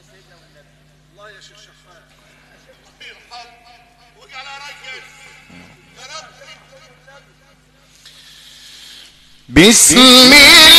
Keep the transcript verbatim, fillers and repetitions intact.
الله يا شيخ شحات يرحم واجعل رجل يا رب. بسم الله